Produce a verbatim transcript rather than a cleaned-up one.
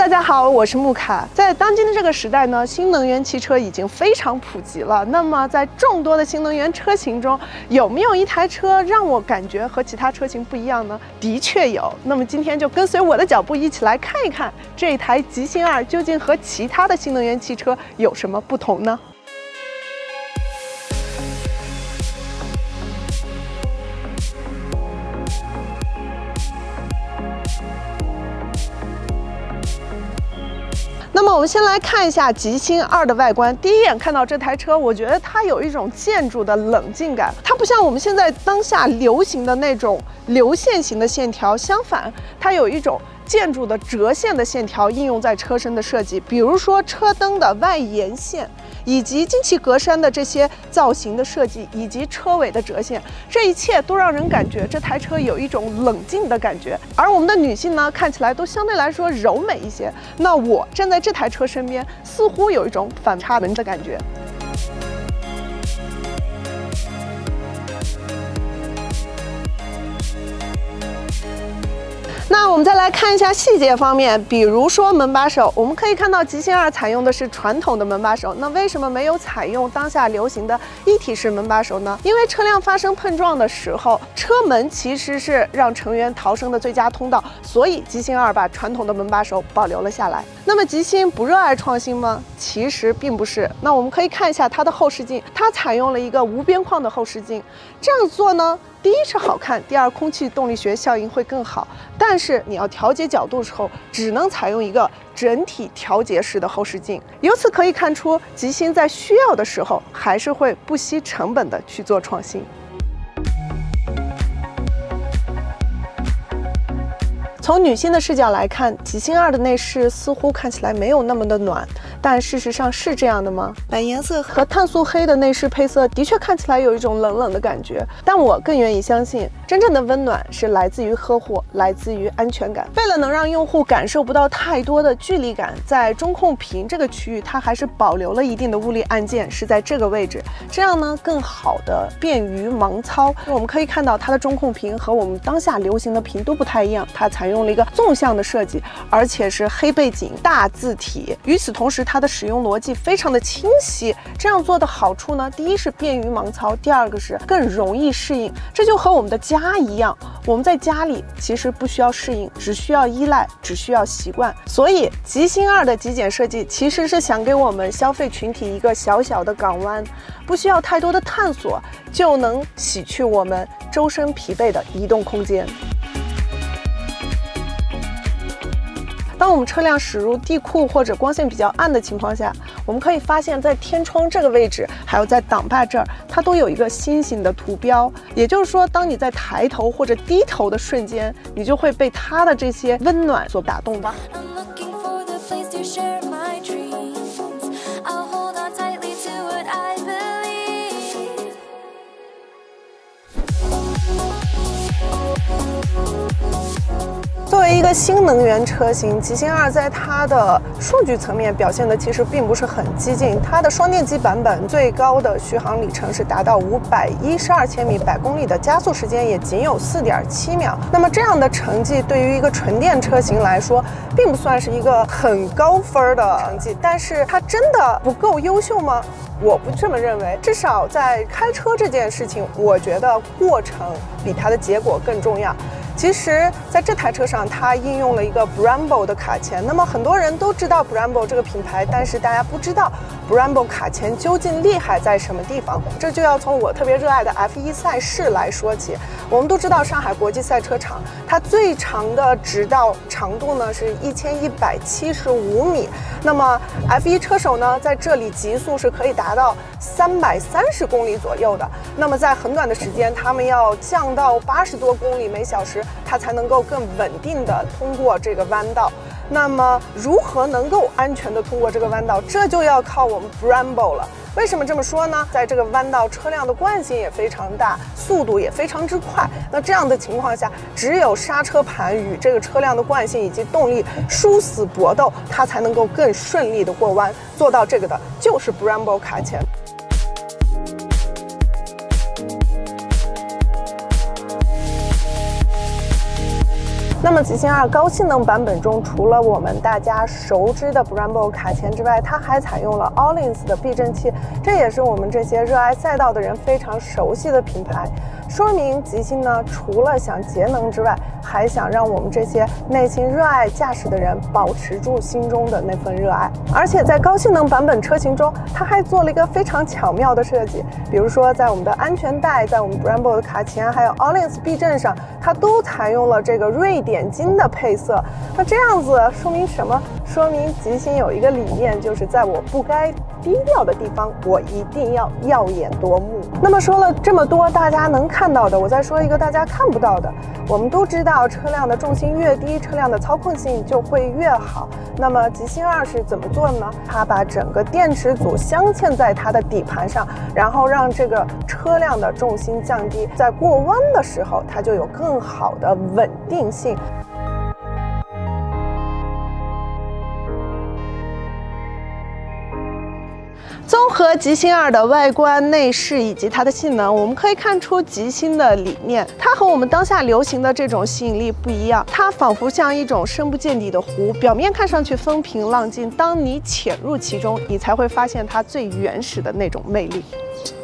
大家好，我是木卡。在当今的这个时代呢，新能源汽车已经非常普及了。那么在众多的新能源车型中，有没有一台车让我感觉和其他车型不一样呢？的确有。那么今天就跟随我的脚步一起来看一看，这台极星二究竟和其他的新能源汽车有什么不同呢？ 那么我们先来看一下极星二的外观。第一眼看到这台车，我觉得它有一种建筑的冷静感，它不像我们现在当下流行的那种流线型的线条，相反，它有一种建筑的折线的线条应用在车身的设计，比如说车灯的外沿线。 以及进气格栅的这些造型的设计，以及车尾的折线，这一切都让人感觉这台车有一种冷静的感觉。而我们的女性呢，看起来都相对来说柔美一些。那我站在这台车身边，似乎有一种反差萌的感觉。 那我们再来看一下细节方面，比如说门把手，我们可以看到极星二采用的是传统的门把手，那为什么没有采用当下流行的一体式门把手呢？因为车辆发生碰撞的时候，车门其实是让成员逃生的最佳通道，所以极星二把传统的门把手保留了下来。那么极星不热爱创新吗？其实并不是。那我们可以看一下它的后视镜，它采用了一个无边框的后视镜，这样做呢？ 第一是好看，第二空气动力学效应会更好。但是你要调节角度的时候，只能采用一个整体调节式的后视镜。由此可以看出，极星在需要的时候，还是会不惜成本的去做创新。 从女性的视角来看，极星二的内饰似乎看起来没有那么的暖，但事实上是这样的吗？白颜色和碳素黑的内饰配色的确看起来有一种冷冷的感觉，但我更愿意相信，真正的温暖是来自于呵护，来自于安全感。为了能让用户感受不到太多的距离感，在中控屏这个区域，它还是保留了一定的物理按键，是在这个位置，这样呢更好的便于盲操。我们可以看到它的中控屏和我们当下流行的屏都不太一样，它采用 用了一个纵向的设计，而且是黑背景、大字体。与此同时，它的使用逻辑非常的清晰。这样做的好处呢，第一是便于盲操，第二个是更容易适应。这就和我们的家一样，我们在家里其实不需要适应，只需要依赖，只需要习惯。所以，极星二的极简设计其实是想给我们消费群体一个小小的港湾，不需要太多的探索，就能洗去我们周身疲惫的移动空间。 当我们车辆驶入地库或者光线比较暗的情况下，我们可以发现，在天窗这个位置，还有在挡把这儿，它都有一个心形的图标。也就是说，当你在抬头或者低头的瞬间，你就会被它的这些温暖所打动吧。 作为一个新能源车型，极星二在它的数据层面表现的其实并不是很激进。它的双电机版本最高的续航里程是达到五百一十二千米，百公里的加速时间也仅有四点七秒。那么这样的成绩对于一个纯电车型来说，并不算是一个很高分的成绩。但是它真的不够优秀吗？ 我不这么认为，至少在开车这件事情，我觉得过程比它的结果更重要。其实，在这台车上，它应用了一个 Brembo 的卡钳。那么很多人都知道 Brembo 这个品牌，但是大家不知道 Brembo 卡钳究竟厉害在什么地方。这就要从我特别热爱的 F 一 赛事来说起。我们都知道，上海国际赛车场它最长的直道长度呢是一千一百七十五米。那么 F 一 车手呢，在这里极速是可以达到三百三十公里左右的。那么在很短的时间，他们要降到八十多公里每小时，它才能够更稳定的通过这个弯道。那么如何能够安全的通过这个弯道，这就要靠我们 Brembo 了。为什么这么说呢？在这个弯道，车辆的惯性也非常大，速度也非常之快。那这样的情况下，只有刹车盘与这个车辆的惯性以及动力殊死搏斗，它才能够更顺利的过弯。做到这个的就是 Brembo 卡钳。 那么极星二高性能版本中，除了我们大家熟知的 Brembo 卡钳之外，它还采用了 Öhlins 的避震器，这也是我们这些热爱赛道的人非常熟悉的品牌。说明极星呢，除了想节能之外，还想让我们这些内心热爱驾驶的人保持住心中的那份热爱。而且在高性能版本车型中，它还做了一个非常巧妙的设计，比如说在我们的安全带，在我们 Brembo 的卡钳，还有 Öhlins 避震上，它都采用了这个瑞典金的配色。那这样子说明什么？说明极星有一个理念，就是在我不该低调的地方，我一定要耀眼夺目。那么说了这么多大家能看到的，我再说一个大家看不到的。我们都知道，车辆的重心越低，车辆的操控性就会越好。那么极星二是怎么做的呢？它把整个电池组镶嵌在它的底盘上，然后让这个车辆的重心降低，在过弯的时候，它就有更好的稳定性。综合极星二的外观、内饰以及它的性能，我们可以看出极星的理念。它和我们当下流行的这种吸引力不一样，它仿佛像一种深不见底的湖，表面看上去风平浪静，当你潜入其中，你才会发现它最原始的那种魅力。